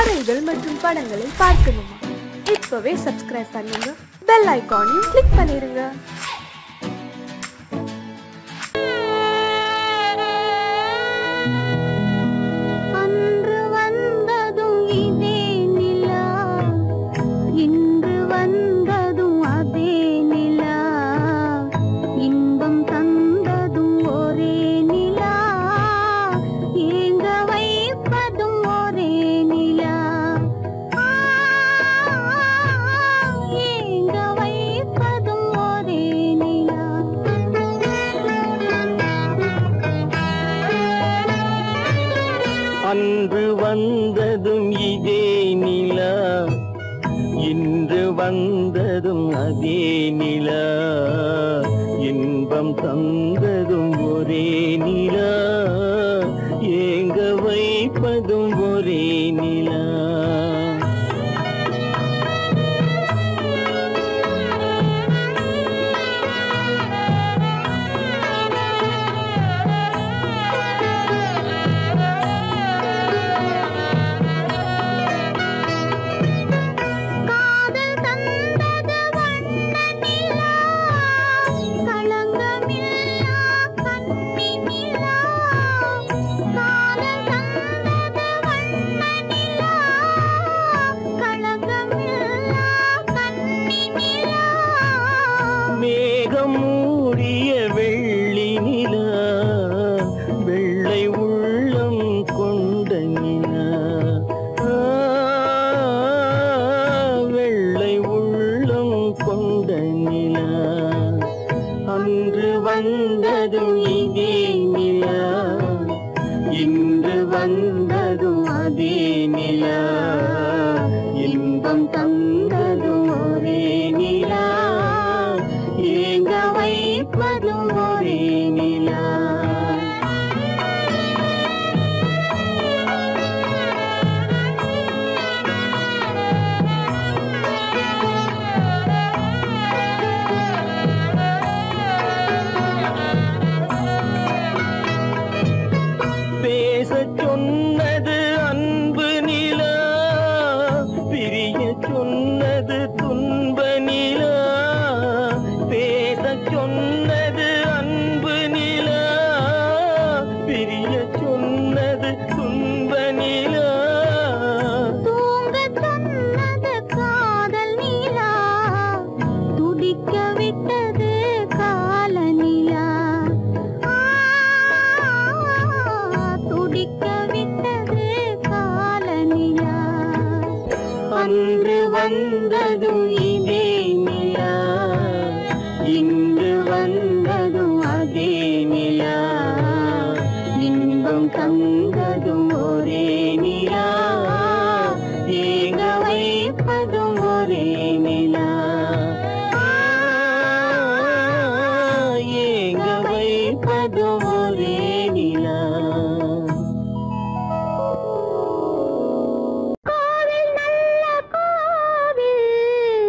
கதைகள் மற்றும் படங்களை பார்க்கணுமா? இப்பவே சப்ஸ்கிரைப் பண்ணுங்க, பெல் ஐகானையும் கிளிக் பண்ணிருங்க. அன்று வந்ததும் இதே நிலா, இன்று வந்ததும் அதே நிலா, இன்பம் தந்ததும் ஒரே நிலா, ஏங்க வைப்பதும் ஒரே நிலா. மேகம் மூடிய வெள்ளி நிலா, வெள்ளை உள்ளம் கொண்ட நிலா, வெள்ளை உள்ளம் கொண்ட நிலா. அன்று வந்ததும் இதே நிலா, இன்று வந்ததும் அதே நிலா, இன்பம் தந்ததும் ஒரே நிலா, ஏங்க வைப்பதும் ஒரே நிலா. பேசச் சொன்னது அன்பு நிலா, பிரிய சொன்னது துன்ப நிலா. பேசச் சொன்னது அன்பு நிலா, பிரிய சொன்னது துன்ப நிலா. தூங்க சொன்னது காதல் நிலா, துடிக்க விட்டது கால நிலா, துடிக்க விட்டது கால நிலா. அன்று வந்ததும் இதே நிலா, இன்று வந்ததும் அதே நிலா, இன்பம் தந்ததும் ஒரே நிலா, ஏங்க வைப்பதும் ஒரே நிலா, ஏங்க வைப்பதும் ஒரே நிலா. கோவில் நல்ல கோவில்,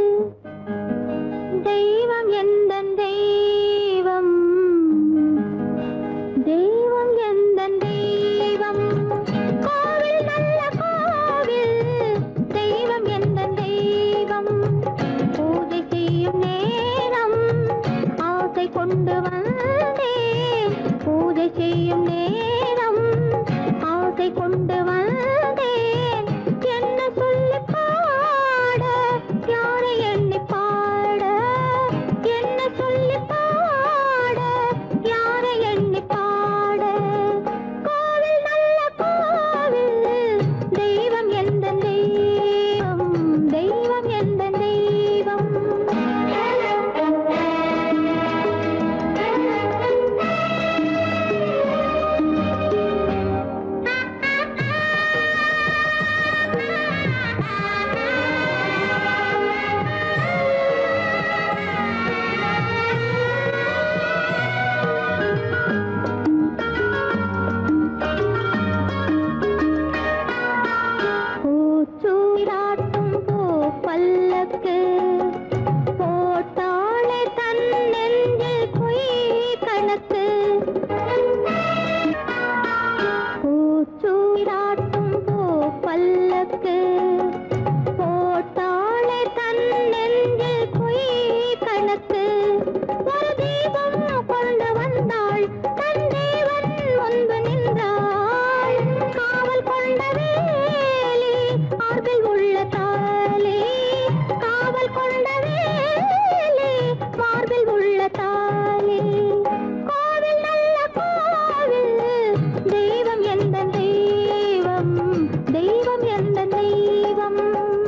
கணக்கு போட்டாளே தன் நெஞ்சில் பொய் கணக்கு ஒரு தீபம் கொண்டு வந்தாள் தன் தேவன் முன்பு நின்றாள் காவல் கொண்ட வேலி மார்பில் உள்ள தாலி காவல் கொண்ட வேலி மார்பில் உள்ள தாலி கோவில் நல்ல கோவில் தெய்வம் எந்த தெய்வம் தெய்வம் எந்த தெய்வம்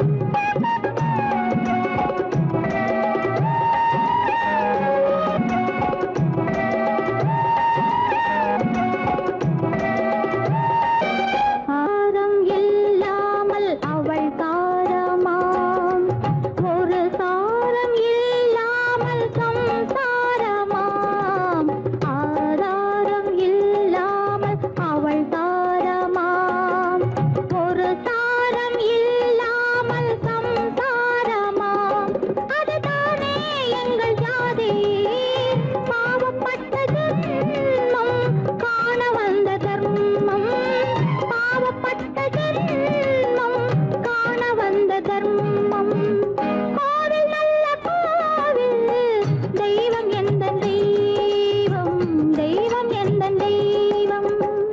ஆரம் இல்லாமல் அவள் தாரமாம் ஒரு சாரம் இல்லாமல் சம்சாரமாம் ஆதாரம் இல்லாமல் அவள் தாரமாம் ஒரு சாரம் இல்லாமல் சம்சாரமாம் அதுதானே எங்கள் ஜாதி பாவப்பட்ட ஜென்மம் காண வந்த தர்மம் பாவப்பட்ட ஜென்மம் காண வந்த தர்மம் கோவில் நல்ல கோவில் தெய்வம் எந்த தெய்வம் தெய்வம் எந்த தெய்வம்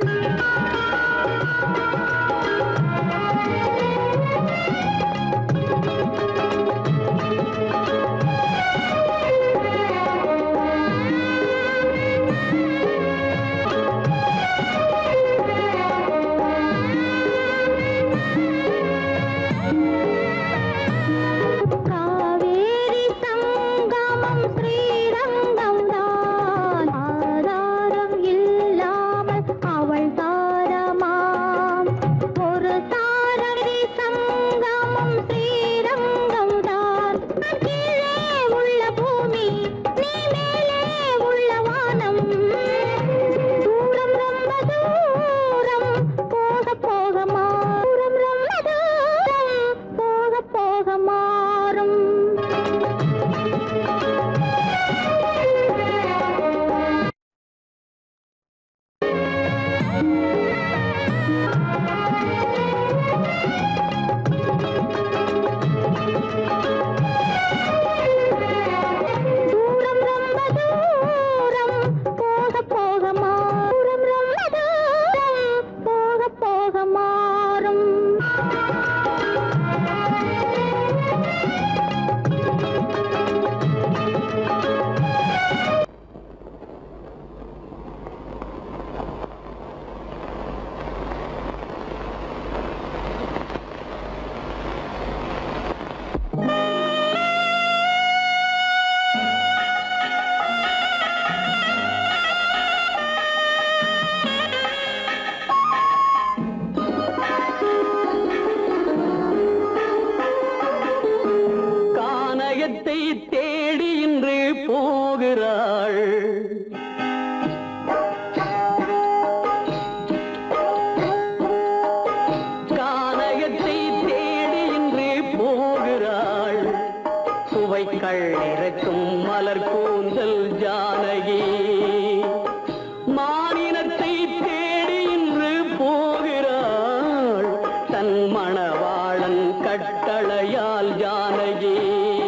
காவேரி சங்கமம் ஸ்ரீரங்கம் தான் ஆதாரம் இல்லாமல் அவள் தாரமாம் ஒரு தாரரி சங்கமம் ஸ்ரீரங்கம் தான் கீழே உள்ள பூமி நீ மேலே உள்ள வானம் தூரம் ரொம்ப தூரம் போக போக மாறும் ரொம்ப தூரம் போக போக மாறும் தூரம் ரொம்ப தூரம் போக போக மாறும் ரொம்ப தூரம் போக போக மாறும் கானகத்தை தேடி இன்று போகிறாள் கானகத்தை தேடி இன்று போகிறாள் சுவைக்கள் இறக்கும் மலர் கூந்தல் ஜானகி மானினத்தை தேடி இன்று போகிறாள் தன் மணவாளன் கட்டளையால் ஜானகி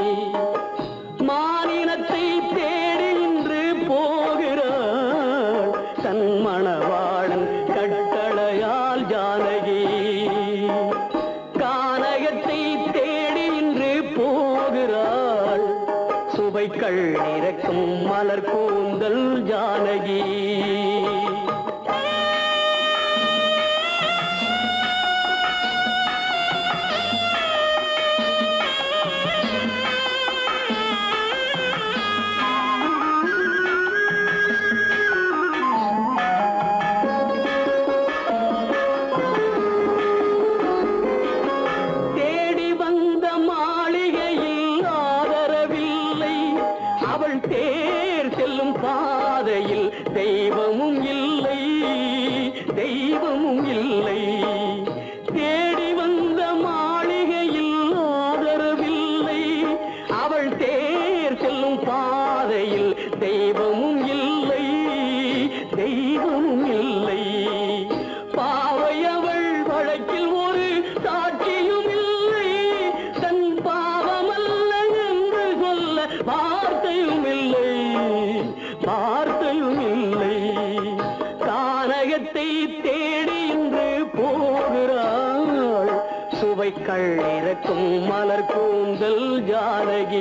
மானினத்தை தேடி இன்று போகிறாள் தன் மணவாளன் கட்டளையால் ஜானகி கானகத்தை தேடி இன்று போகிறாள் சுவைக்கள் இறக்கும் மலர் கூந்தல் ஜானகி தேடி வந்த மாளிகையில் ஆதரவில்லை அவள் தேர் செல்லும் பாதையில் சுவைக்கள் இறக்கும் மலர் கூந்தல் ஜானகி.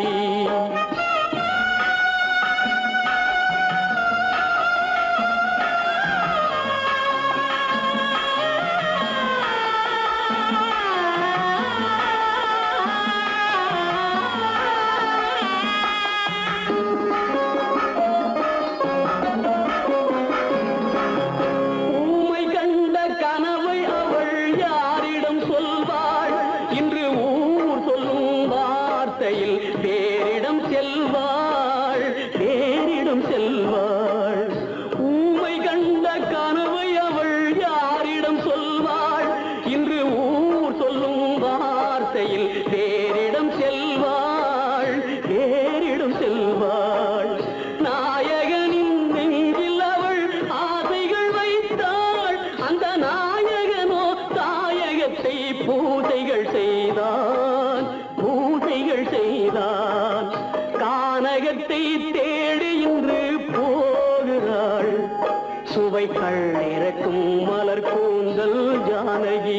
சுவைக்கள் இறக்கும் மலர் கூந்தல் ஜானகி.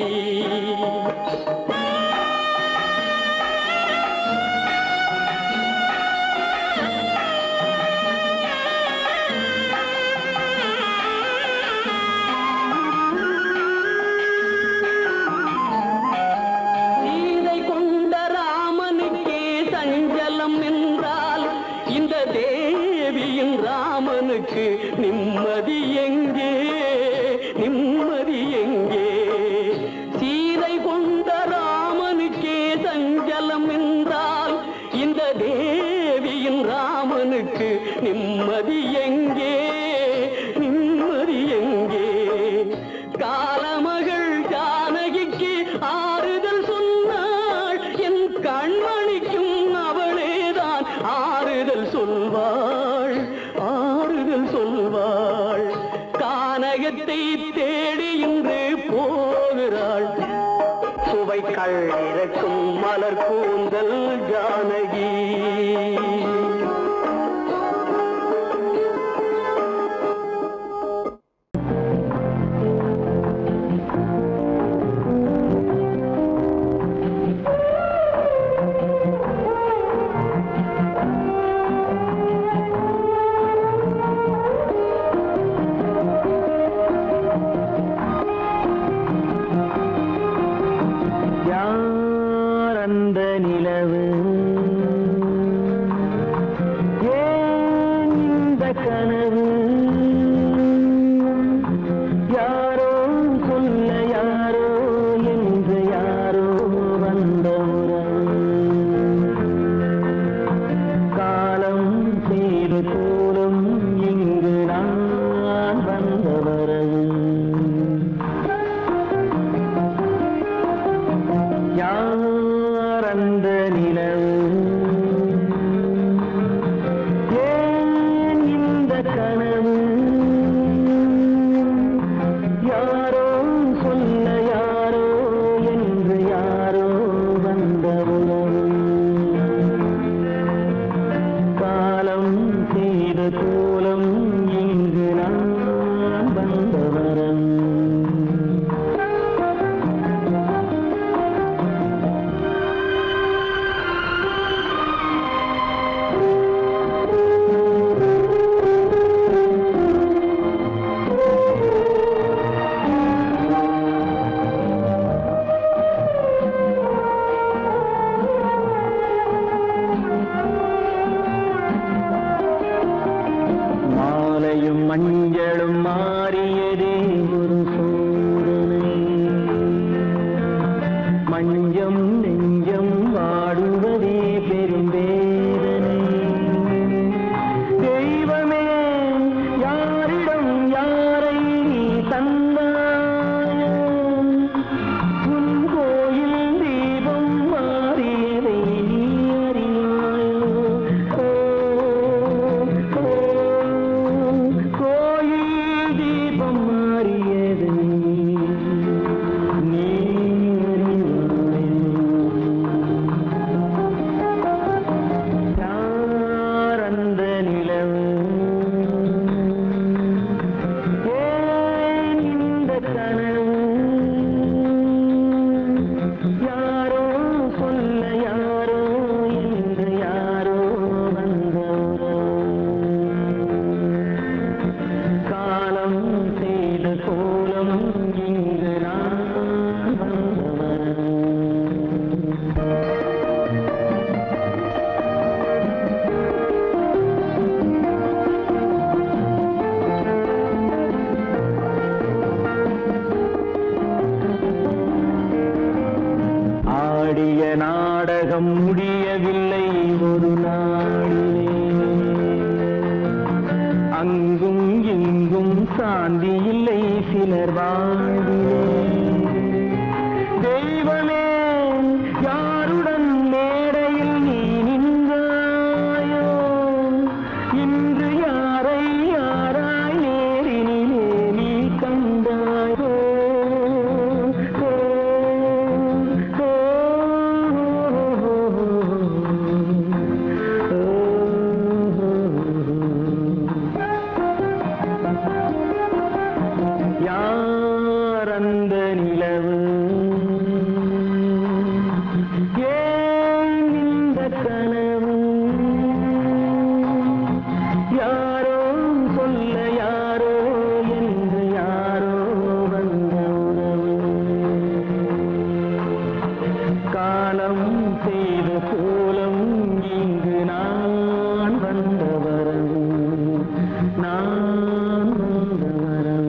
சீதை கொண்ட ராமனுக்கே சஞ்சலம் என்றால் இந்த தேவியின் ராமனுக்கு நிம்மதி எங்கே, நிம்மதி எங்கே? சீதை கொண்ட ராமனுக்கே சஞ்சலம் என்றால் இந்த தேவியின் ராமனுக்கு நிம்மதி எங்கே, நிம்மதி எங்கே? காலமகள் ஜானகிக்கு ஆறுதல் சொன்னாள், என் கண்மணிக்கும் அவளேதான் ஆறுதல் சொல்வாள், ஆறுதல் சொல்வாள். கானகத்தை தேடி இன்று போகிறாள், சுவைக்கள் இறக்கும் மலர் கூந்தல் ஜானகி. ஆடிய நாடகம் முடியவில்லை ஒரு நாளிலே. அங்கும் இங்கும் சாந்தி இல்லை சிலர் வாழ்விலே. தெய்வமே யாருடன் மேடையில் நீ நின்றாயோ, இன்று யாரை யாராய் நேரினிலே நீ கண்டாயோ. யார் அந்த நிலவு, ஏன் இந்த கனவு, யாரோ சொல்ல யாரோ என்று யாரோ வந்த உறவு. காலம் செய்த கோலம் இங்கு நான் வந்த வரவு, நான் வந்த வரவு.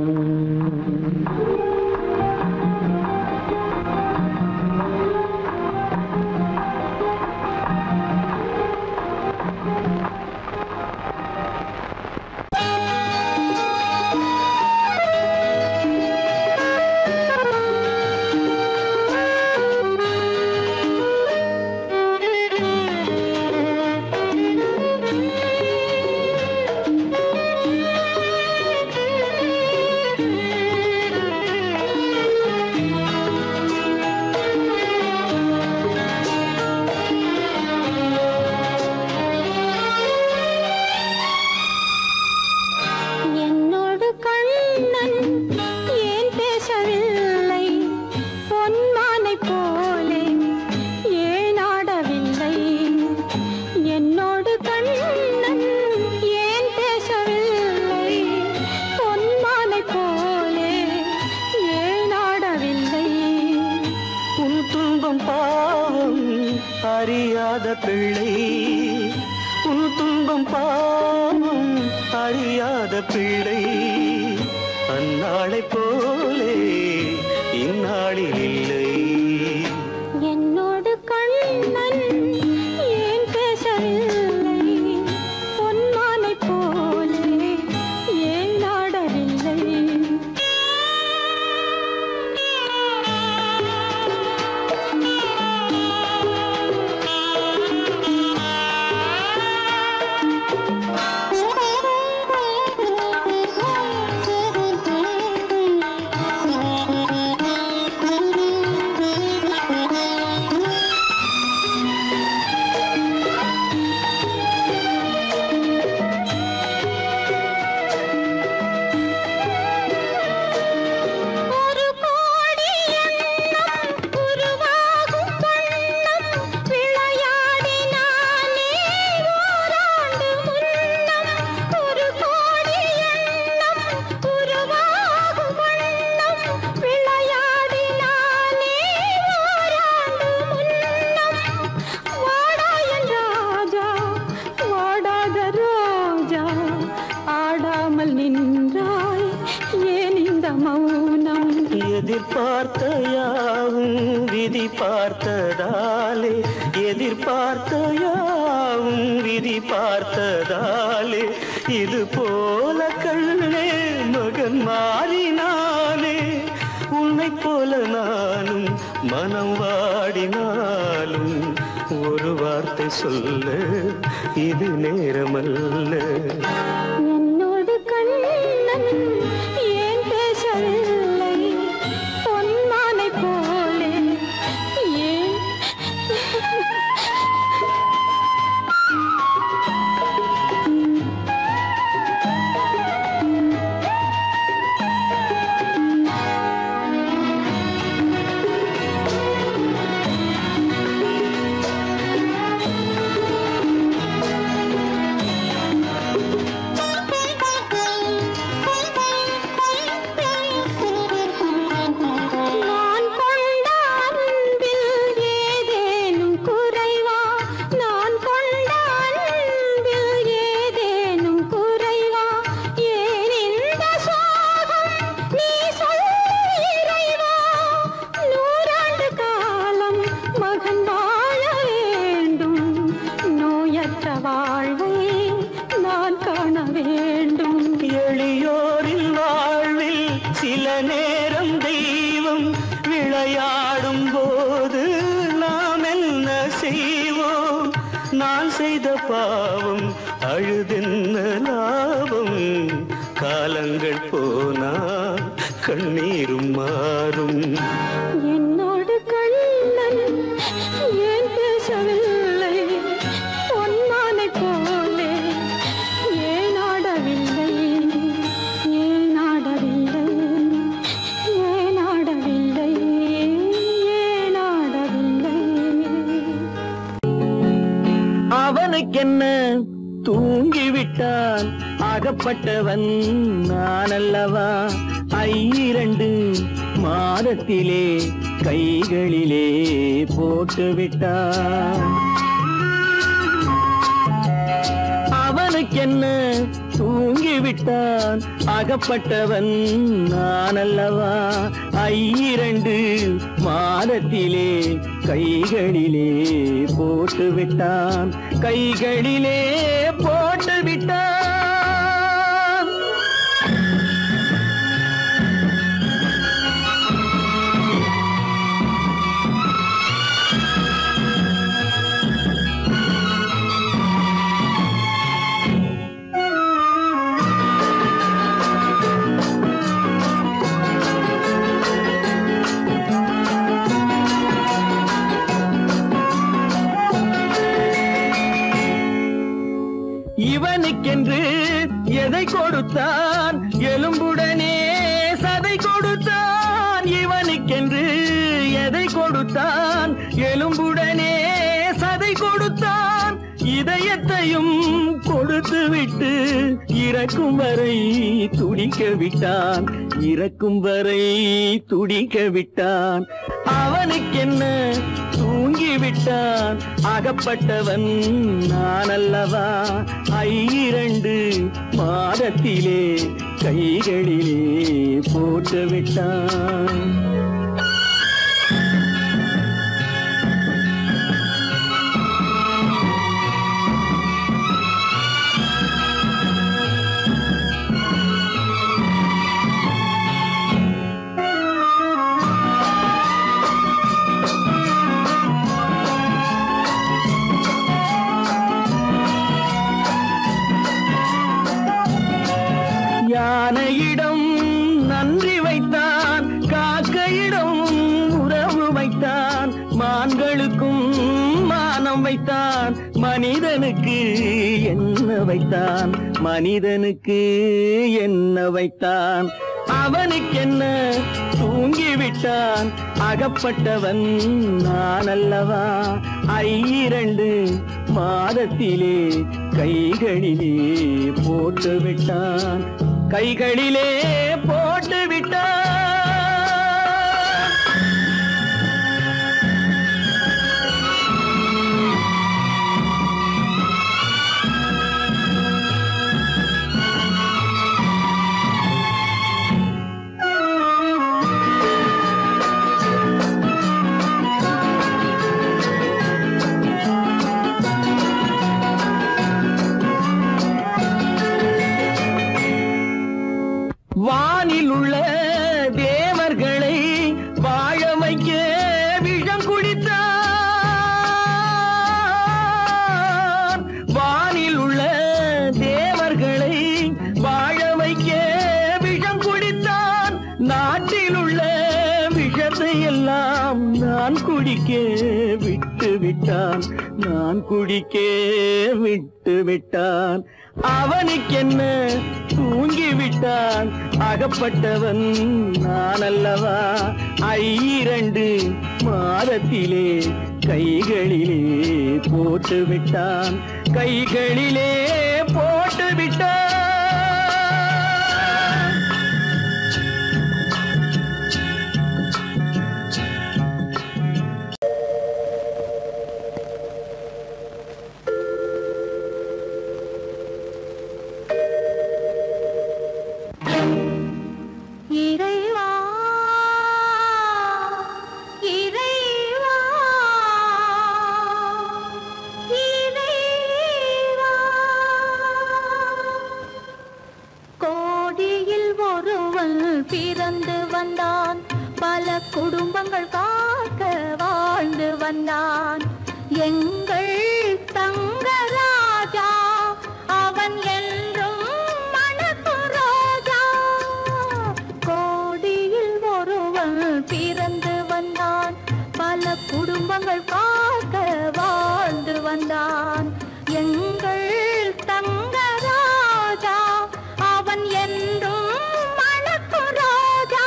என்னோடு கண்ணன் ஏன் பேசவில்லை, பொன்மானை போலே ஏன் ஆடவில்லை. என்னோடு கண்ணன் ஏன் பேசவில்லை, பொன்மானை போலே ஏன் ஆடவில்லை. உன் துன்பம் பாவம் அறியாத பிள்ளை, உன் துன்பம் பாவம் அறியாத பிள்ளை. அந்நாளை போலே இந்நாளில் இல்லை. என்னோடு கண்ணன் ஏன் பேசவில்லை, பொன்மானை போலே ஏன் ஆடவில்லை. ஒரு கோடி எண்ணம் உருவாகும் வண்ணம் விளையாடினானே ஓராண்டு முன்னம். ஒரு கோடி எண்ணம் உருவாகும் வண்ணம் விளையாடினானே ஓராண்டு முன்னம். வாடா என் ராஜா, வாடாத ரோஜா, ஆடாமல் நின்றாய் ஏன் இந்த மௌனம். எதிர்பார்த்த யாவும் விதி பார்த்ததாலே, எதிர்பார்த்த யாவும் விதி பார்த்ததாலே, இது போல கண்ணே மகன் மாறினானே. உன்னை போல நானும் மனம் வாடினாலும் ஒரு வார்த்தை சொல்ல இது நேரமல்ல. என்னோடு கண்ணன் ஏன் பேசவில்லை, பொன்மானை போலே ஏன். நான் கொண்ட அன்பில் ஏதேனும் குறை நான் செய்த பாவம் அழுதென்ன லாபம் காலங்கள் போனா கண்ணீரும் மாறும் என்னோடு கண்ணன் ஏன் பேசவில்லை பொன்மானை போலே ஏன் ஆடவில்லை ஏன் ஆடவில்லை ஏன் ஆடவில்லை ஏன் ஆடவில்லை அவனுக்கென்ன தூங்கிவிட்டான் அகப்பட்டவன் நான் அல்லவா 2 மாதத்திலே கைகளிலே போட்டுவிட்டான் அவனுக்கென்ன தூங்கிவிட்டான் அகப்பட்டவன் நான் அல்லவா 2 மாதத்திலே கைகளிலே போட்டுவிட்டான் கைகளிலே போட்டுவிட்டான் இவனுக்கென்று எதை கொடுத்தான் எலும்புடனே சதை கொடுத்தான் இவனுக்கென்று எதை கொடுத்தான் எலும்புடனே சதை கொடுத்தான் இதயத்தையும் கொடுத்து விட்டு இறக்கும் வரை துடிக்க விட்டான் இறக்கும் வரை துடிக்க விட்டான் அவனுக்கென்ன தூங்கிவிட்டான் அகப்பட்டவன் நான் அல்லவா 2 மாதத்திலே கைகளிலே போட்டுவிட்டான் யானையிடம் நன்றி வைத்தான் காக்கையிடம் உறவு வைத்தான் மான்களுக்கும் மானம் வைத்தான் மனிதனுக்கு என்ன வைத்தான் மனிதனுக்கு என்ன வைத்தான் அவனுக்கென்ன தூங்கிவிட்டான் அகப்பட்டவன் நான் அல்லவா 2 மாதத்திலே கைகளிலே போட்டுவிட்டான் கைகளிலே போட்டுவிட்டான் வானில் உள்ள தேவர்களை வாழ வைக்க விஷம் குடித்தான் வானில் உள்ள தேவர்களை வாழ வைக்க விஷம் குடித்தான் நாட்டில் உள்ள விஷத்தை எல்லாம் நான் குடிக்க விட்டு விட்டான் நான் குடிக்க விட்டு விட்டான் அவனுக்கென்ன தூங்கிவிட்டான் அகப்பட்டவன் நான் அல்லவா 2 மாதத்திலே கைகளிலே போட்டுவிட்டான் கைகளிலே போட்டுவிட்டான் பிறந்து வந்தான் பல குடும்பங்கள் காக்க வாழ்ந்து வந்தான் எங்கள் தங்கராஜா அவன் என்றும் மணக்கும் ரோஜா. கோடியில் ஒருவன் பிறந்து வந்தான், பல குடும்பங்கள் காக்க வாழ்ந்து வந்தான். எங்கள் தங்கராஜா அவன் என்றும் மணக்கும் ரோஜா.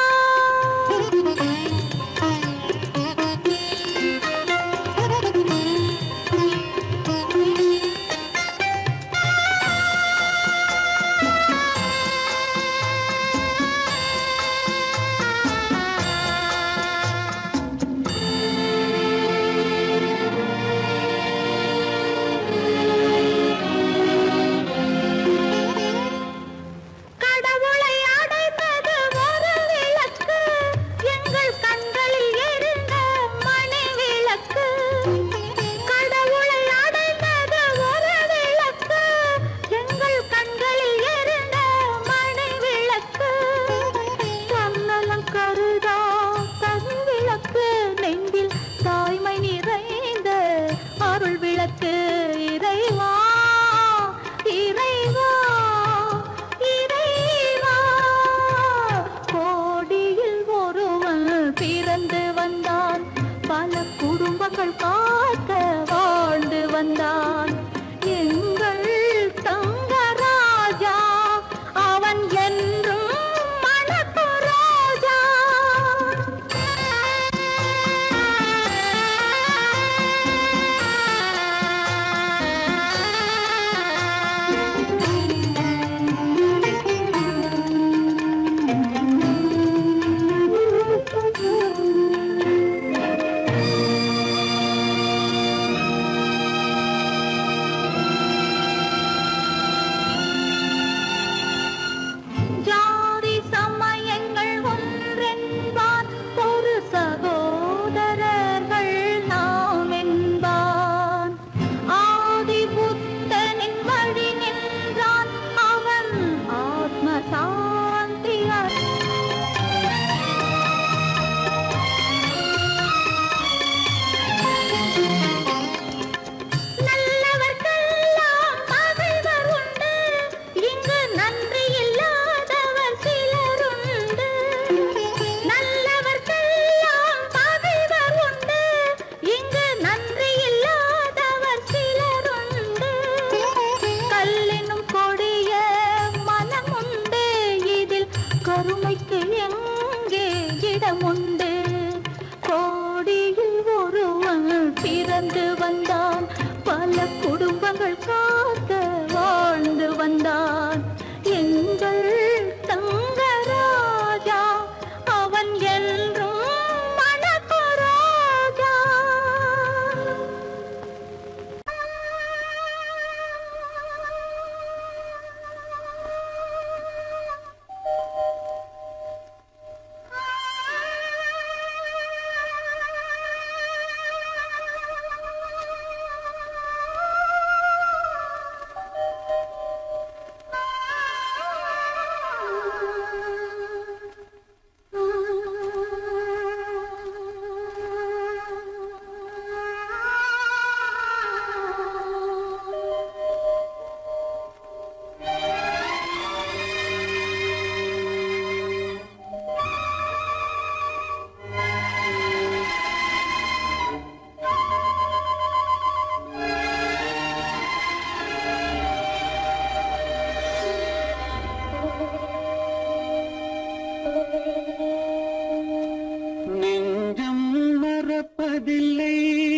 பிறந்து வந்தான், பல குடும்பங்கள் காக்க வாழ்ந்து வந்தான். எங்கள் தங்கராஜா அவன் என்றும் மணக்கும் ரோஜா. கருணைக்கு எங்கே இடமுண்டு? கோடியில் ஒருவன் பிறந்து வந்தான், பல குடும்பங்கள் காக்க வாழ்ந்து வந்தான். எங்கள் தங்கராஜா அவன் என்றும் மணக்கும் ரோஜா. நெஞ்சம் மறப்பதில்லை,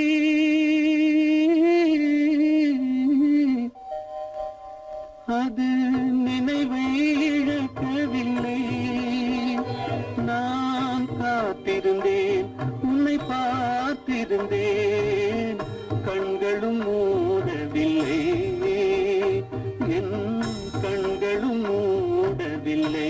அது நினைவை இழக்கவில்லை. நான் காத்திருந்தேன், உன்னை பார்த்திருந்தேன், கண்களும் மூடவில்லை, என் கண்களும் மூடவில்லை.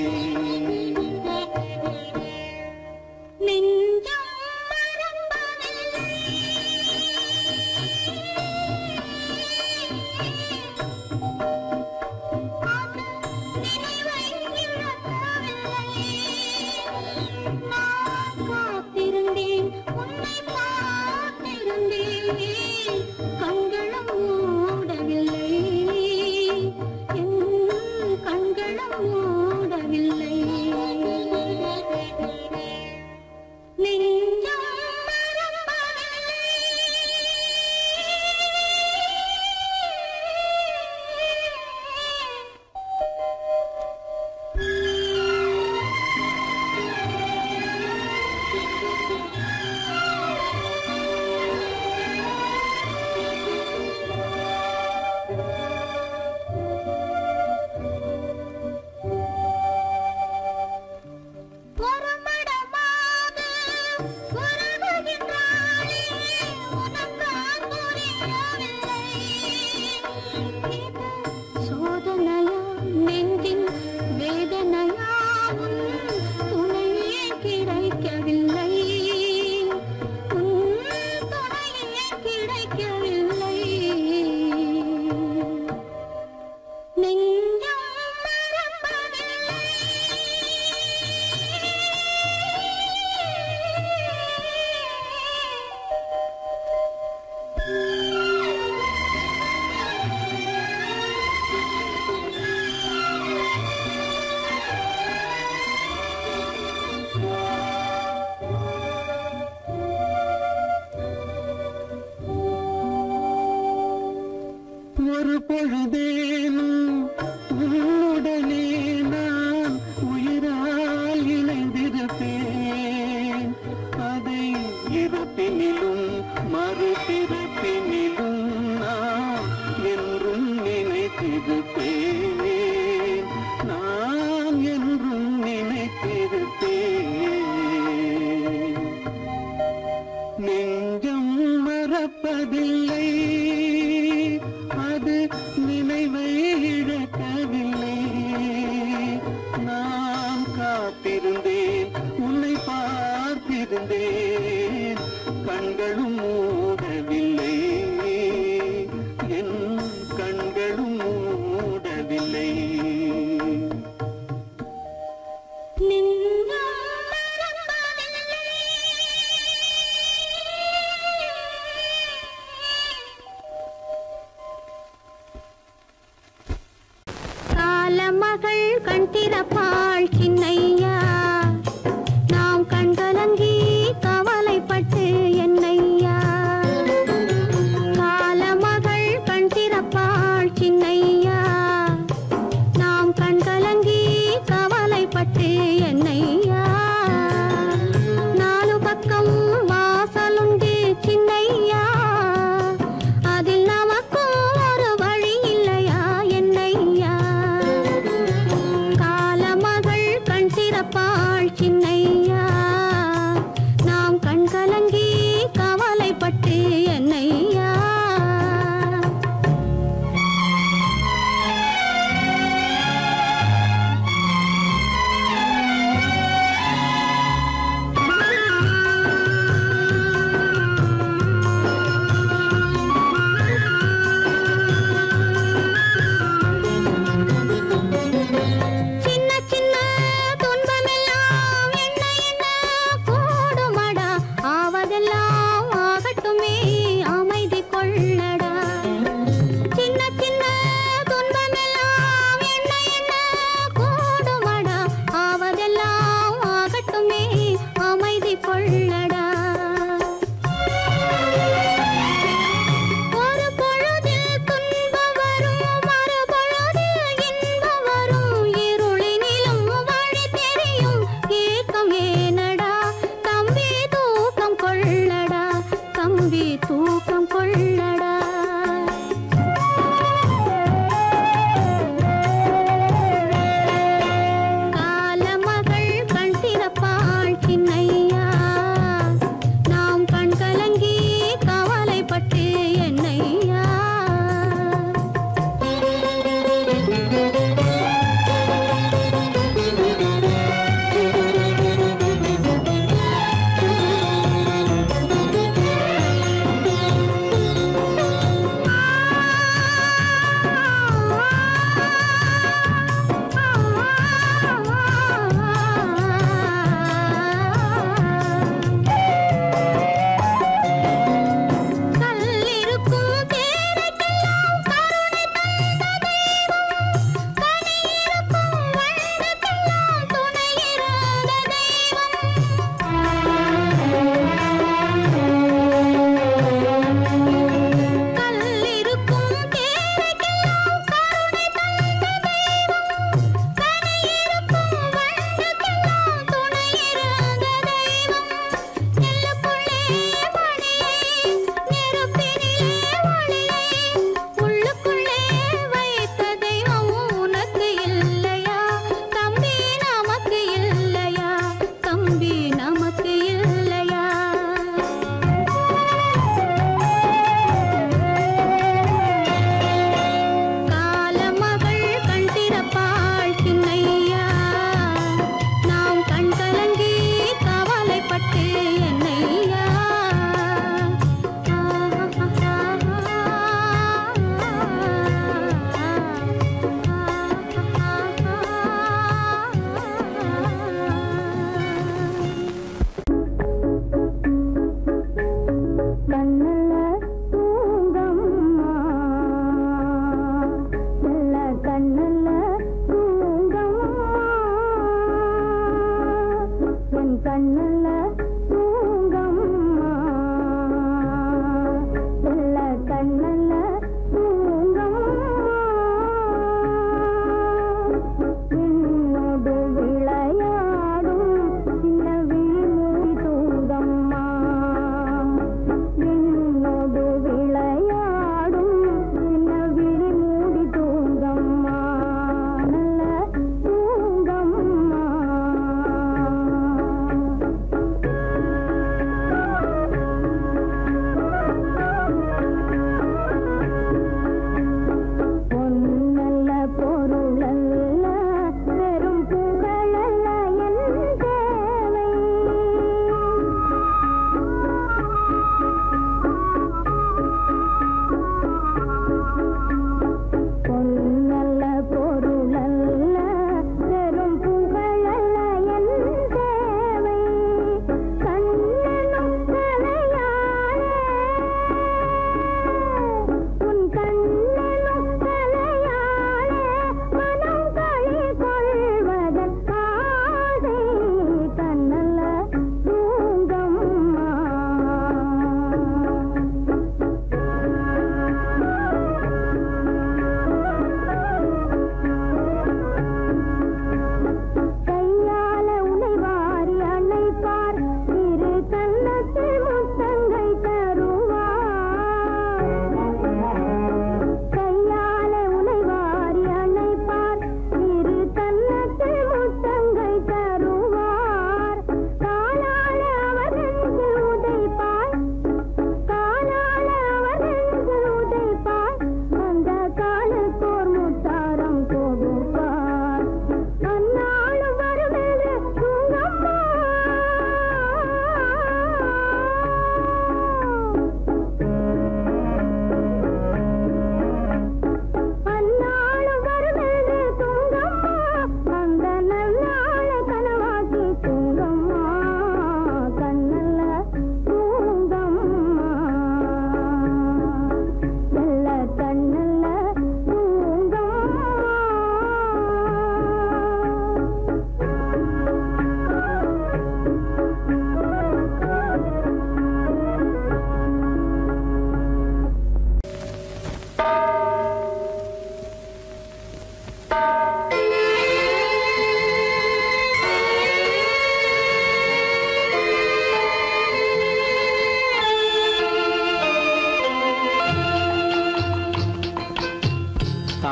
காத்திருந்தேன், உன்னை பார்த்திருந்தேன், ஒரு பொழுதேனும் உன்னுடனே நான் உயிரால் இணைந்திருப்பேன். அதை இறப்பினிலும் மறுபிறப்பினிலும் நான் என்றும் நினைத்திருப்பேன். நான் என்றும் நினைத்திருப்பேன். நெஞ்சம் மறப்பதில்லை, அது நினைவை இழக்கவில்லை. நான் காத்திருந்தேன், உன்னை பார்த்திருந்தேன், கண்களும் மூடவில்லை, என் கண்களும் மூடவில்லை. காலமகள் கண் திறப்பாள் சின்னையா, நாம் கண்கலங்கி கவலைப்பட்டு என்னையா. காலமகள் கண் திறப்பாள் சின்னையா, நாம் கண்கலங்கி கவலைப்பட்டு என்னையா. நாலு பக்கம் வாசலுண்டு சின்னையா, அதில் நமக்கும் ஒரு வழி இல்லையா என்னையா. காலமகள் கண் திறப்பாள் சின்னையா, நாம் கண்கலங்கி கவலைப்பட்டு என்னையா. சின்ன சின்ன துன்பமெல்லாம் என்ன என்ன கூடுமடா, ஆவதெல்லாம் ஆகட்டுமே அமைதி கொள்ளடா. சின்ன சின்ன துன்பமெல்லாம் என்ன என்ன கூடுமடா, ஆவதெல்லாம் ஆகட்டுமே அமைதி கொள்ளடா. ஒரு பொழுதில் துன்பம் வரும், மறுபொழுதில் இன்பம் வரும், இருளினிலும் வழி தெரியும், ஏக்கம் ஏனடா தம்பி தூக்கம் கொள்ளடா, தம்பி தூக்கம் கொள்ளடா. காலமகள் கண் திறப்பாள் சின்னையா, நாம் கண் கலங்கி கவலைப்பட்டு என்னையா.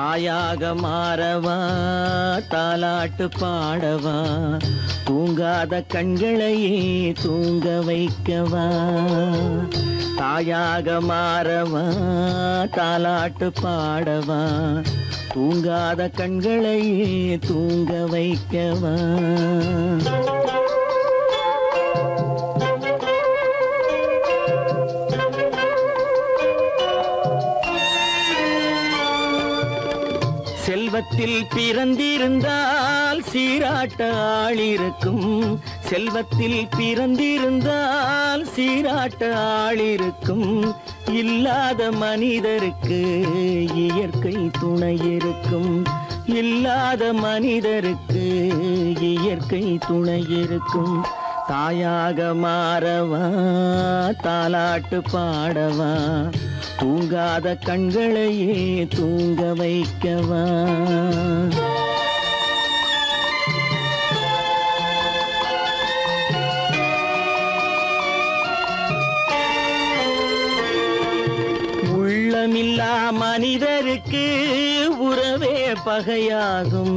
தாயாக மாறவா தாலாட்டு பாடவா தூங்காத கண்களையே தூங்க வைக்கவா தாயாக மாறவா தாலாட்டு பாடவா தூங்காத கண்களையே தூங்க வைக்கவா செல்வத்தில் பிறந்திருந்தால் சீராட்ட ஆள் இருக்கும் செல்வத்தில் பிறந்திருந்தால் சீராட்ட ஆள் இருக்கும் இல்லாத மனிதருக்கு இயற்கை துணை இருக்கும் இல்லாத மனிதருக்கு இயற்கை துணை இருக்கும் தாயாக மாறவா தாலாட்டு பாடவா தூங்காத கண்களையே தூங்க வைக்கவா உள்ளமில்லா மனிதருக்கு உறவே பகையாகும்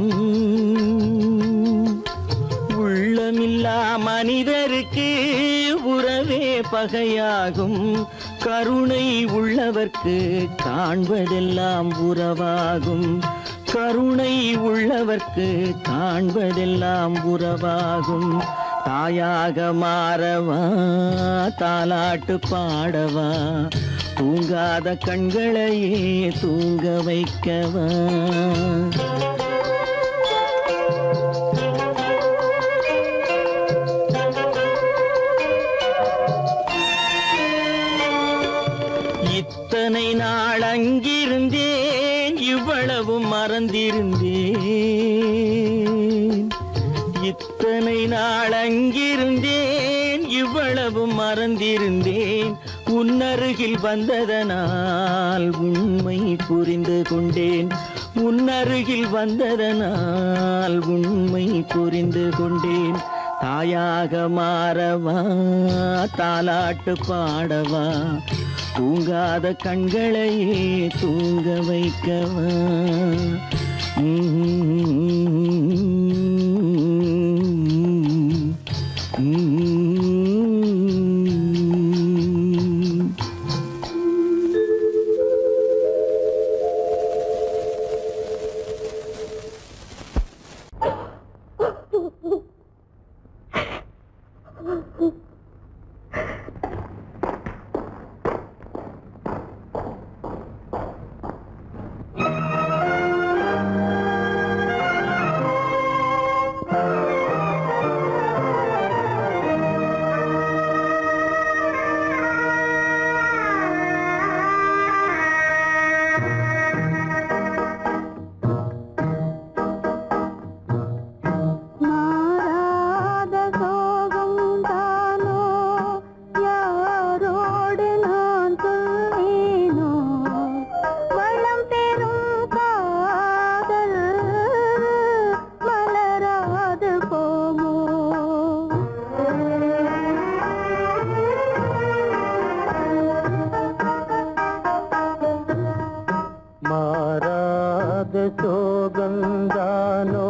உள்ளமில்லா மனிதருக்கு உறவே பகையாகும் கருணை உள்ளவர்க்கு காண்பதெல்லாம் உறவாகும் கருணை உள்ளவர்க்கு காண்பதெல்லாம் உறவாகும் தாயாக மாறவா தாலாட்டு பாடவா தூங்காத கண்களையே தூங்க வைக்கவா இத்தனை நாள் அங்கிருந்தேன் இவ்வளவு மறந்திருந்தேன் இத்தனை நாள் அங்கிருந்தேன் இவ்வளவு மறந்திருந்தேன் உன்னருகில் வந்ததனால் உண்மை புரிந்து கொண்டேன் உன்னருகில் வந்ததனால் உண்மை புரிந்து கொண்டேன் தாயாக மாறவா தாலாட்டு பாடவா தூங்காத கண்களையே தூங்க வைக்கவா சோகந்தானோ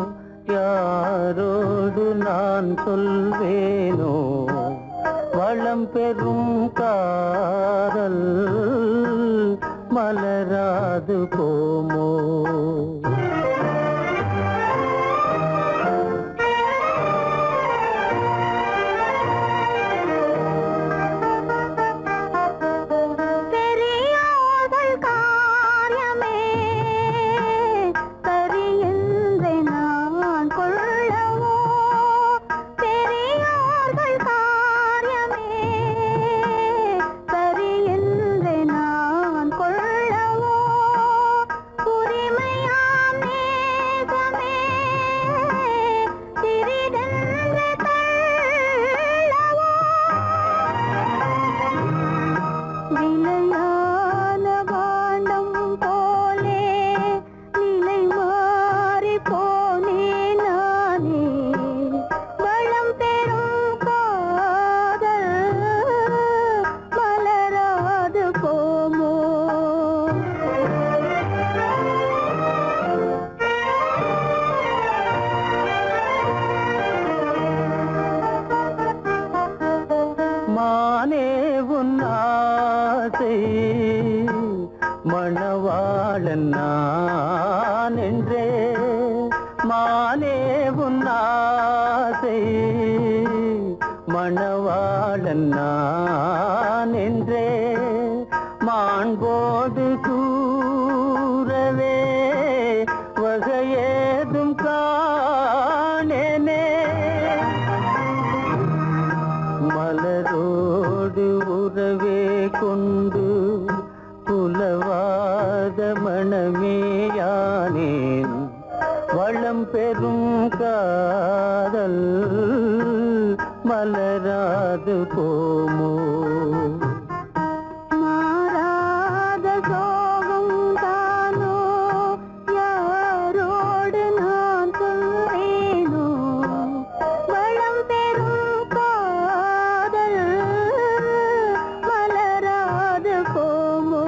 யாரோடு நான் சொல்வேனோ வளம் பெறும் காதல் மலராது போமோ ஆசை மணவாளன் நான் என்றே மானே உன் ஆசை மணவாளன் நான் என்றே மாண்போடு கூறவே வகையேதும் காணேனே மலரோடு உறவே கொண்டு புலவாத மணமேயானேன் வளம் பெறும் காதல் மலராது போமோ மாறாத சோகம் தானோ யாரோடு நான் சொல்வேனோ வளம் பெறும் காதல் மலராது போமோ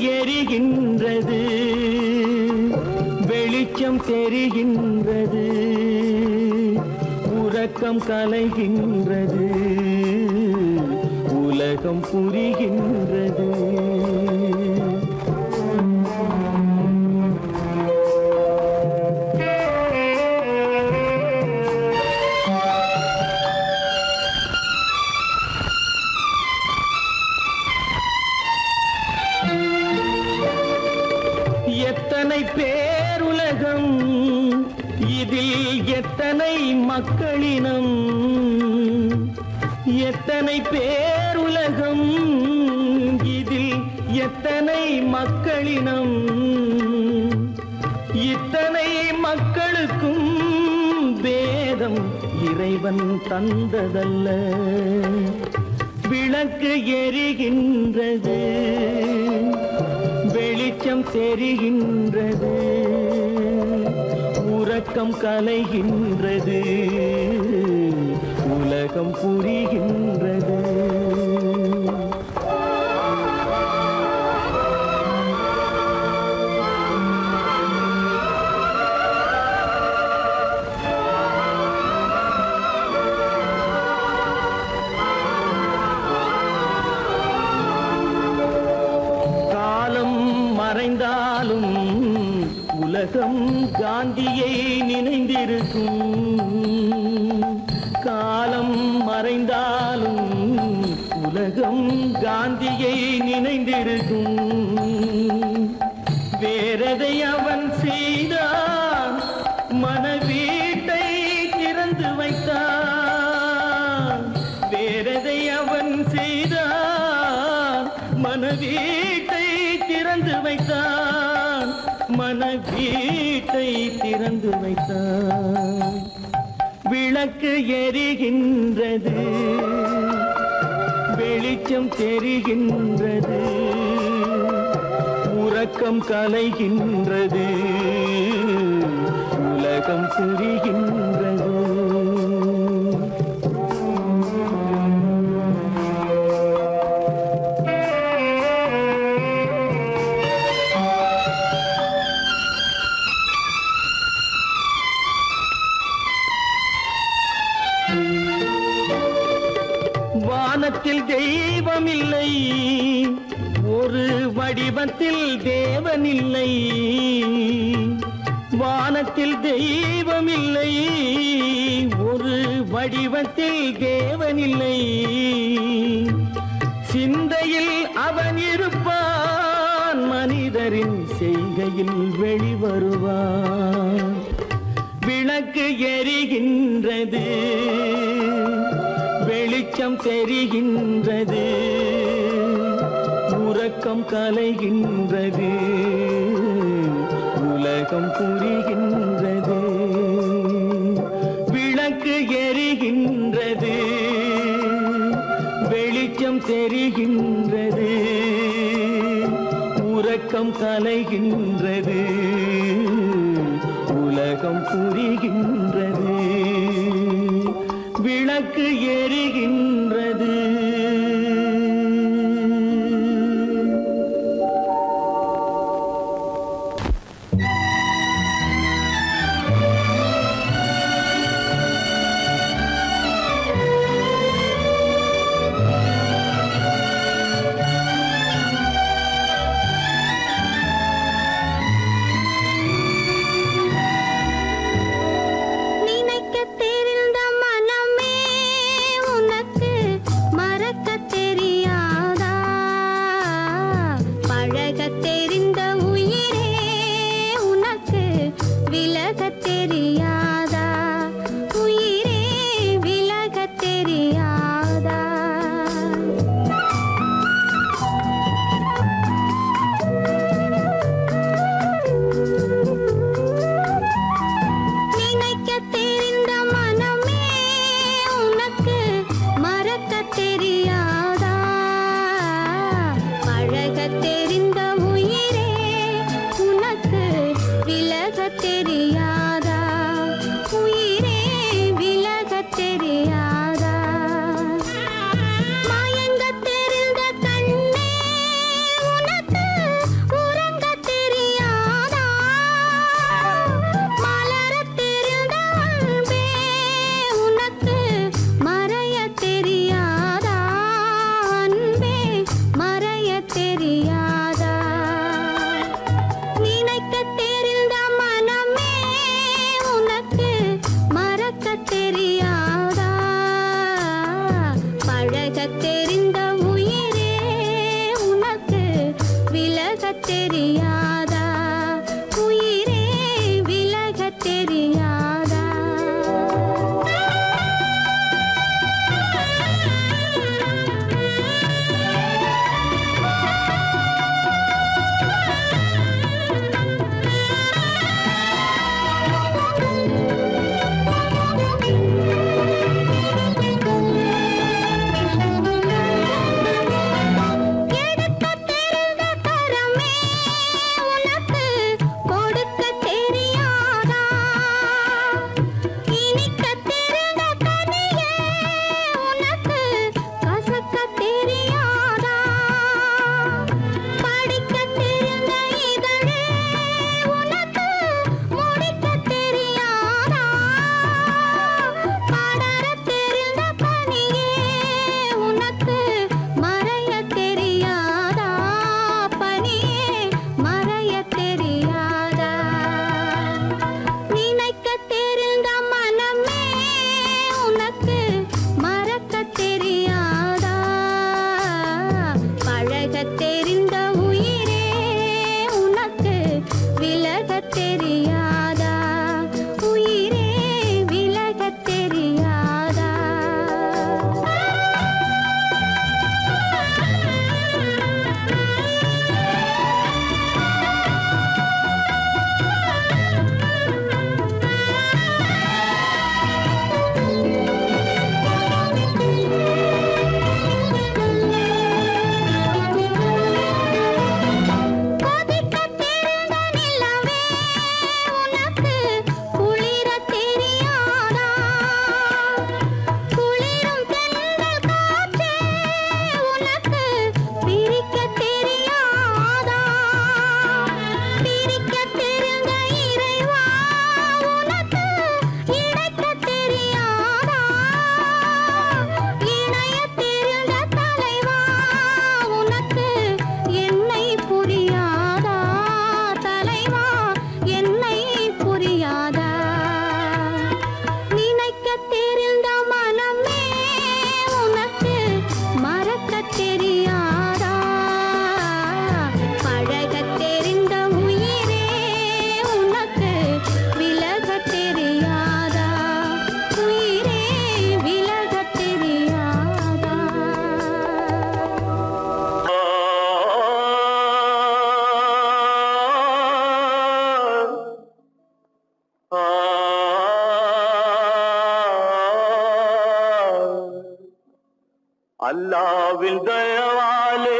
எரிகின்றது, வெளிச்சம் தெரிகின்றது, உறக்கம் கலைகின்றது, உலகம் புரிகின்றது. எத்தனை பேருலகம், இதில் எத்தனை மக்களினம், எத்தனை பேருலகம், இதில் எத்தனை மக்களினம், இத்தனை மக்களுக்கும் வேதம் இறைவன் தந்ததல்ல. விளக்கு எரிகின்றது, வெளிச்சம் தெரிகின்றது, உறக்கம் கலைகின்றது, உலகம் புரிகின்றது. மறைந்தாலும் உலகம் காந்தியை நினைந்திருக்கும். காலம் மறைந்தாலும் உலகம் காந்தியை நினைந்திருக்கும். வேறதை அவன் செய்தான், மனவீட்டை திறந்து வைத்தான். வேறதை அவன் செய்தான், மனவீட்டை திறந்து வைத்தான், மனவீட்டை திறந்து வைத்தான். விளக்கு எரிகின்றது, வெளிச்சம் தெரிகின்றது, உறக்கம் கலைகின்றது, உலகம் புரிகின்றது. வானத்தில் தெய்வமில்லை, ஒரு வடிவத்தில் தேவனில்லை. வானத்தில் தெய்வமில்லை, ஒரு வடிவத்தில் தேவனில்லை. சிந்தையில் அவன் இருப்பான், மனிதரின் செய்கையில் வெளிவருவான். விளக்கு எரிகின்றது, வெளிச்சம் தெரிகின்றது, உறக்கம் கலைகின்றது, உலகம் புரிகின்றது. விளக்கு எரிகின்றது, வெளிச்சம் தெரிகின்றது, உறக்கம் கலைகின்றது, உலகம் புரிகின்றது. விளக்கு எரிகின்றது. நினைக்க தெரிந்த மனமே உனக்கு மறக்க விலகத் தெரிந்த உயிரே உனக்கு விலகத் தெரியாதா? உயிரே விலகத் தெரியாதா? அல்லாவின் தயவாலே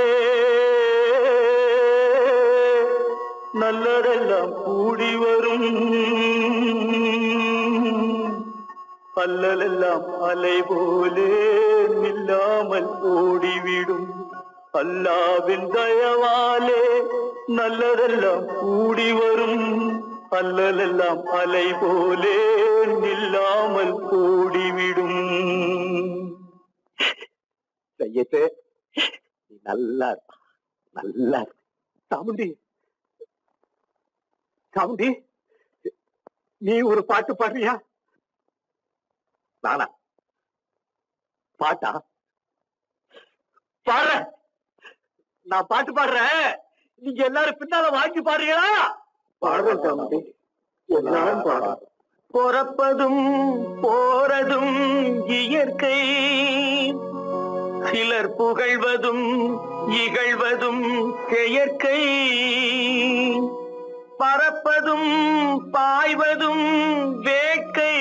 நல்லதெல்லாம் கூடி வரும், அல்லலெல்லாம் அலை போலே நில்லாமல் ஓடிவிடும். அல்லாவின் தயவாலே நல்லதெல்லாம் கூடி வரும், அல்லலெல்லாம் அலை போலே நில்லாமல் ஓடிவிடும். செய்யட்டு நீ நல்லா நல்லா சாமுண்டி சாமுண்டி, நீ ஒரு பாட்டு பாடுறியா? நானா பாட்டா பாடுற? நான் பாட்டு பாடுறேன், நீங்க எல்லாரும் பின்னால வாங்கி பாடுறீங்களா? பாடுறேன் சாமுண்டி, எல்லாரும் பாடுறேன். பொறப்பதும் போறதும் இயற்கை, சிலர் புகழ்வதும் இகழ்வதும் செயற்கை. பறப்பதும் பாய்வதும் வேட்கை,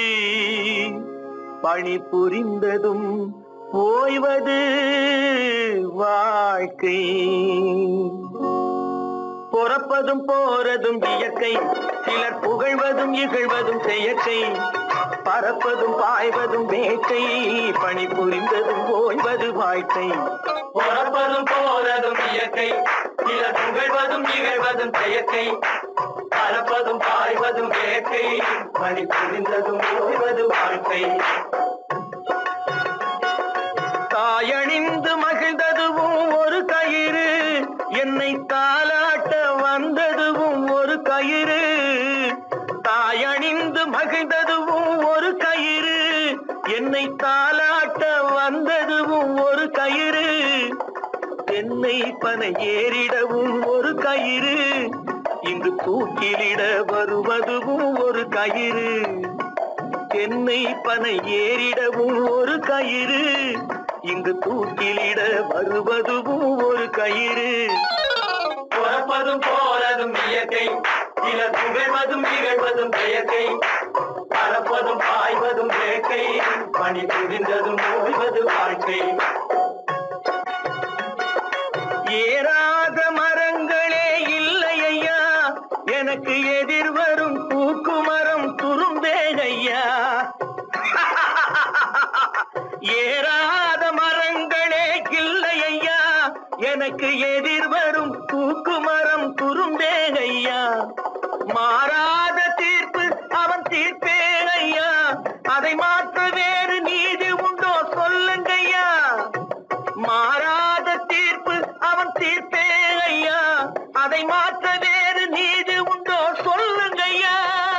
பணி புரிந்ததும் ஓய்வது வாழ்க்கை. பொறப்பதும் போறதும் இயற்கை, சிலர் புகழ்வதும் இகழ்வதும் செயற்கை. பறப்பதும் பாய்வதும் வேட்கை, பணி புரிந்ததும் ஓய்வது வாழ்க்கை. பொறப்பதும் போறதும் இயற்கை, சிலர் புகழ்வதும் இகழ்வதும் செயற்கை. பறப்பதும் பாய்வதும் வேட்கை, பணி புரிந்ததும் ஓய்வது வாழ்க்கை. தாயணிந்து மகிழ்ந்ததுவும் ஒரு கயிறு, என்னை தாலாட்ட வந்ததுவும் ஒரு கயிறு. தாயணிந்து மகிழ்ந்ததுவும் ஒரு கயிறு, என்னை தாலா தாலாட்ட வந்ததுவும் ஒரு கயிறு, தென்னை பனை ஏறிடவும் ஒரு கயிறு, இங்கு தூக்கிலிட வருவதுவும் ஒரு கயிறு. தென்னை பனை ஏறிடவும் ஒரு கயிறு, இங்கு தூக்கிலிட வருவதுவும் ஒரு கயிறு. பிறப்பதும் போறதும் இயற்கை, சிலர் புகழ்வதும் நிகழ்வதும் இயற்கை. பறப்பதும் பாய்வதும் வேட்கை, பணி புரிந்ததும் ஓய்வது வாழ்க்கை. ஏறாத மரங்களே இல்லை ஐயா, எனக்கு எதிர்வரும் பூக்குமரம் துரும்பேகையா. ஏறாத மரங்களே இல்லை ஐயா, எனக்கு எதிர்வரும் பூக்குமரம் துரும்பேகையா. மாறாத தீர்ப்பு அவன் தீர்ப்பேகையா, அதை மாற்ற வேறு நீதி உண்டோ சொல்லுங்கய்யா. மாறாத தீர்ப்பு அவன் தீர்ப்பேகையா, அதை மாற்ற வேறு நீதி உண்டோ சொல்லுங்கய்யா.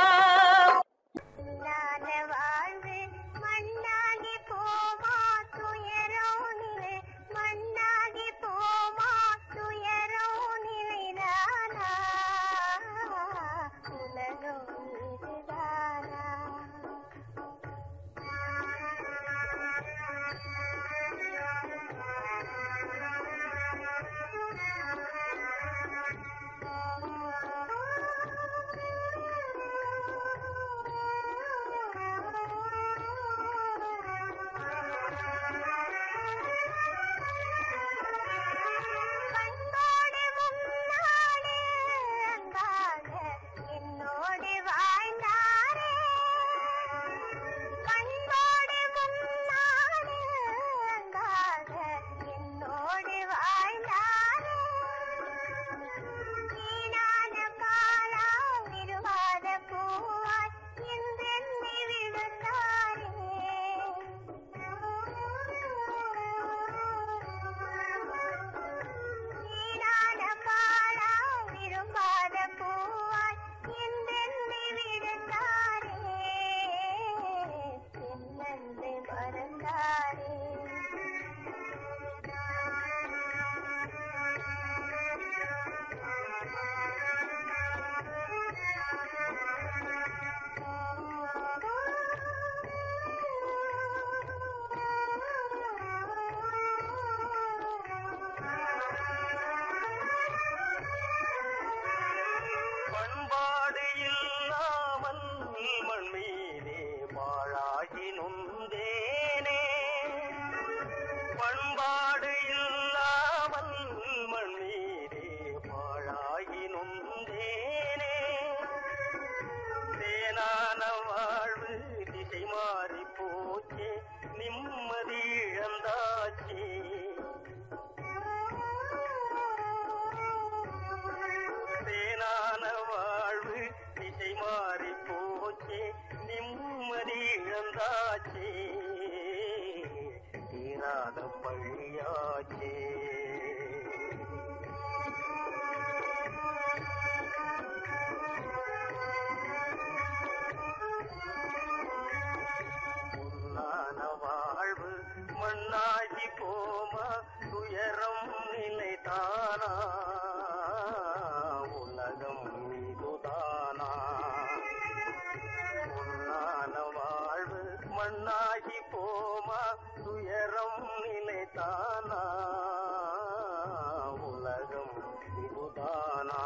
பண்பாடு இல்லாமல் மண் மீதே பாழாகி நொந்தேனே. பண்பாடு இல்லாமல் மண் மீதே பாழாகி நொந்தேனே. தேனான வாழ்வு திசை மாறி போச்சே, நிம்மதி இழந்தாச்சே. தேனான வாழ்வு திசை மாறி போச்சே, நிம்மதி இழந்தாச்சே. தீராத பழியாச்சே. பொன்னான வாழ்வு மண்ணாகி போமா, துயரம் நிலைத்தானா. உலகம் இதுதானா. பொன்னான வாழ்வு மண்ணாகி போமா, துயரம் நிலைத்தானா. உலகம் இதுதானா.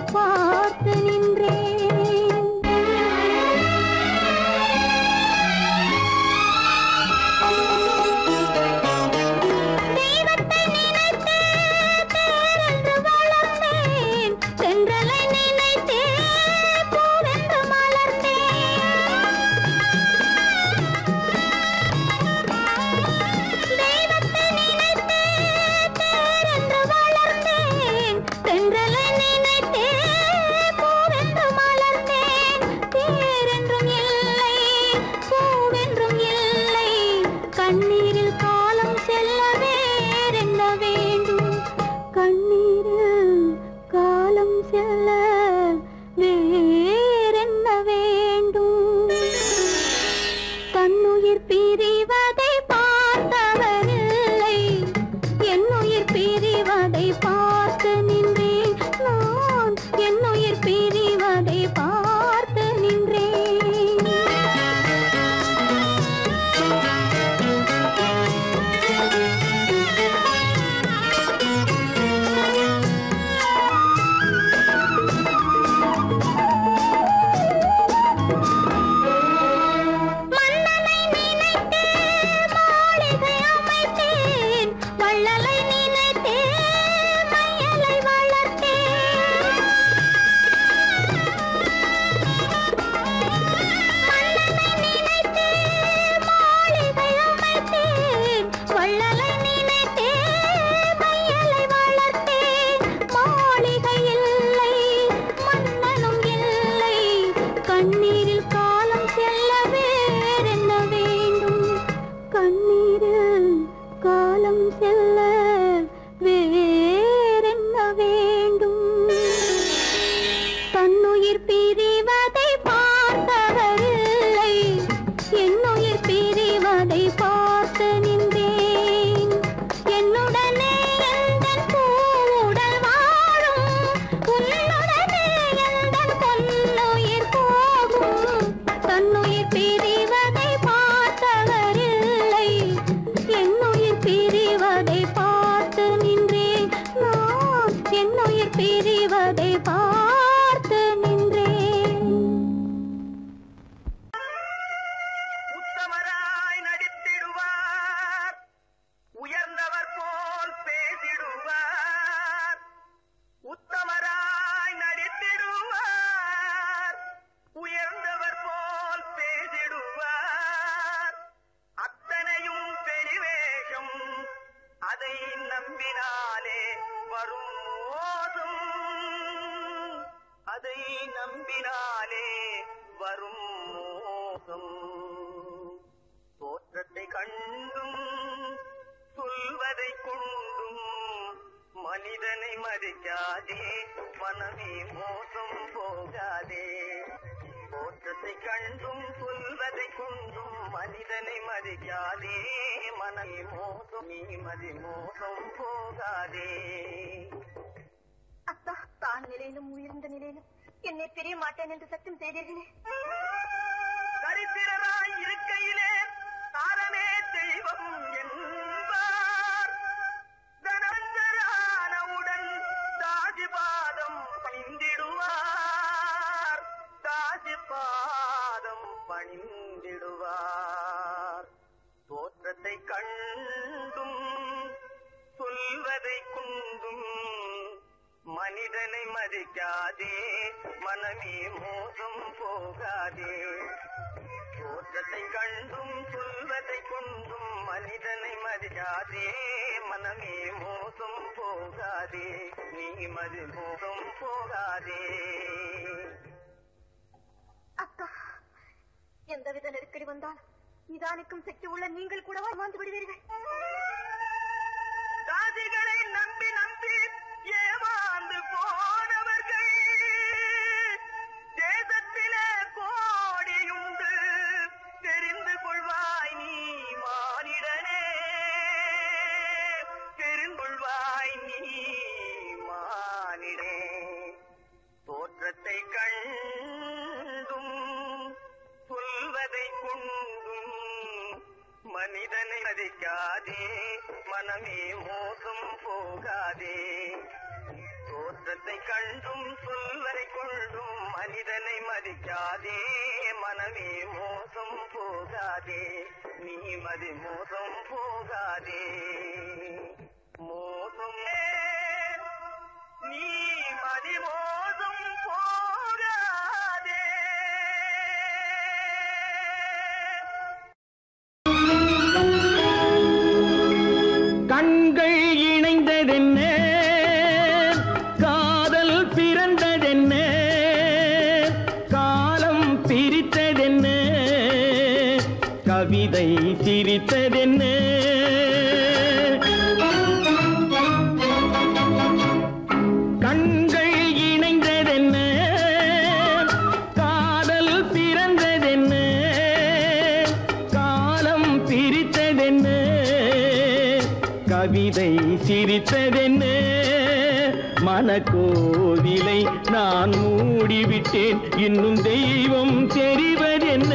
பார்த்து நின்றேன். தெய்வத்தை நினைத்தே தேரென்று வளர்ந்தேன், தென்றலை நினைத்தே பூவென்று மலர்ந்தேன். தெய்வத்தை நினைத்தே தேரென்று வளர்ந்தேன், தென்றலை நினைத்தே பூவென்று மலர்ந்தேன். தேரென்றும் இல்லை, பூவென்றும் இல்லை, கண்ணீரில் காலம் செல்ல வேறென்ன வேண்டும்? கண்ணீரில் காலம் செல்ல வேறென்ன வேண்டும்? தன்னுயிர் பிரிவதை பார்த்தவரில்லை, என்னுயிர் பிரிவதை பார்த்து நின்றேன். நான் என்னுயிர் பிரிவதை பார்த்து நின்றேன். மன்னனை நினைத்தே மாளிகை அமைத்தேன், வள்ளலை நினைத்தே மையலை வளர்த்தேன். மன்னனை நினைத்தே மாளிகை அமைத்தேன், வள்ளலை நினைத்தே மையலை வளர்த்தேன். மாளிகை இல்லை, மன்னனும் இல்லை, கண்ணீரில் காலம் செல்ல வேறென்ன வேண்டும்? கண்ணீரில் காலம் செல்ல வேறென்ன வேண்டும்? தன்னுயிர் பிரிவதை பார்த்தவரில்லை, என்னுயிர் பிரிவதை பார்த்து நின்றேன். என்னுடனே எந்தன் பூவுடல் வாழும், உன்னுடனே எந்தன் பொன்னுயிர் போகும். தன்னுயிர் பிரிவதை பார்த்தவரில்லை, என்னுயிர் பிரிவதை பார்த்து நின்றேன். நான் என்னுயிர் பிரிவதை பார்த்து நின்றேன். உத்தமராய் நடித்திடுவார், உயர்ந்தவர் போல் பேசிடுவார். உத்தமராய் நடித்திடுவார், உயர்ந்தவர் போல் பேசிடுவார். அத்தனையும் பெரிவேஷம், அதை நம்பினாலே வரும் மோசம். அதை நம்பினாலே வரும் மோசம். தோற்றத்தை கண்டும் சொல்வதை கொண்டும் மனிதனை மதிக்காதே, மனமே மோசம் போகாதே. தோற்றத்தை கண்டும் சொல்வதை கொண்டும் மனிதனை மதிக்காதே, மனமே மோசம், நீ மோசம் போகாதே. அத்தா, தான் நிலையிலும் உயர்ந்த நிலையிலும் என்னை பிரிய மாட்டேன் என்று சத்தியம் செய்தீர்களே. சரித்திரராய் இருக்கையிலே தாரமே தெய்வம் என்பார். தனஞ்சரானவுடன் தாஜி பாதம் பணிந்திடுவார், தாஜி பாதம் பணிந்திடுவார். தோற்றத்தை கண்டும் சொல்வதை கொண்டும் மனிதனை மதிக்காதே, மனமே மோசம் போகாதே. தோற்றத்தை கண்டும் சொல்வதை கொண்டும் மனிதனை மதிக்காதே, மனமே மோசம் போகாதே, நீ மோசம் போகாதே. அக்கா, எந்தவித நெருக்கடி வந்தால் நிதானிக்கும் சக்தி உள்ள நீங்கள் கூடவா வாழ்ந்து விடுவீர்கள்? தாதிகளை நம்பி நம்பி ஏமாந்து போனவர்கள் தேசத்திலே கோடியுண்டு, தெரிந்து கொள்வாய் நீ மானிடனே, தெரிந்து கொள்வாய் நீ மானிடே. தோற்றத்தை கண்டும் சொல்வதை கொண்டும் மனிதனை மதிக்காதே, மனமே மோசம் போகாதே. தோற்றத்தை கண்டும் சொல் மனிதனை மதிக்காதே மனமே மோசம் போகாதே நீ மதி மோசம் போகாதே மோசம் நீ மதி மோசம் போகாதே கண்கள் இணைந்ததென்ன காதல் பிறந்ததென்ன காலம் பிரித்ததென்ன கவிதை சிரித்ததென்ன கண்கள் இணைந்ததென்ன காதல் பிறந்ததென்ன காலம் பிரித்ததென்ன கவிதை சிரித்ததென்ன மனக்கோவிலை நான் மூடிவிட்டேன் இன்னும் தெய்வம் தெரிவதென்ன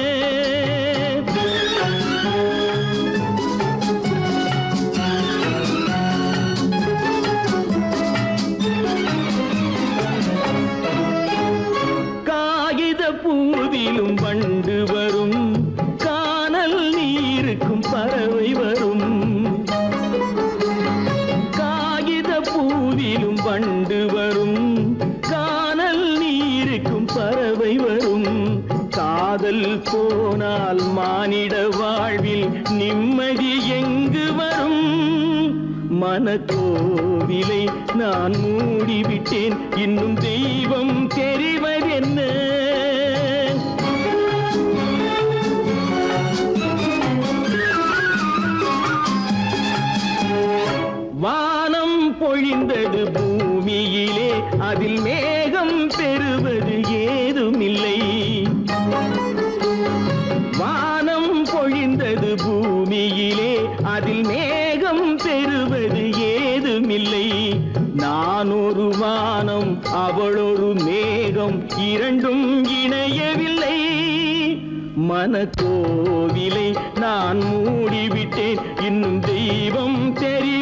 காகித பூவிலும் வண்டு வரும் கானல் நீருக்கும் பறவை வரும் காகித பூவிலும் வண்டு வரும் கானல் நீருக்கும் பறவை வரும் காதல் போனால் மானிட வாழ்வில் நிம்மதி எங்கு வரும் மனக்கோவிலை நான் மூடிவிட்டேன் இன்னும் தெய்வம் தெரிவதென்ன வானம் பொழிந்தது பூமியிலே அதில் மேகம் பெறுவது ஏதுமில்லை வானம் பொழிந்தது பூமியிலே அதில் மேகம் பெறுவது ஏதுமில்லை நான் ஒரு வானம் அவளொரு மேகம் இரண்டும் இணையவில்லை மனக்கோவிலை நான் மூடிவிட்டேன் இன்னும் தெய்வம் தெரிய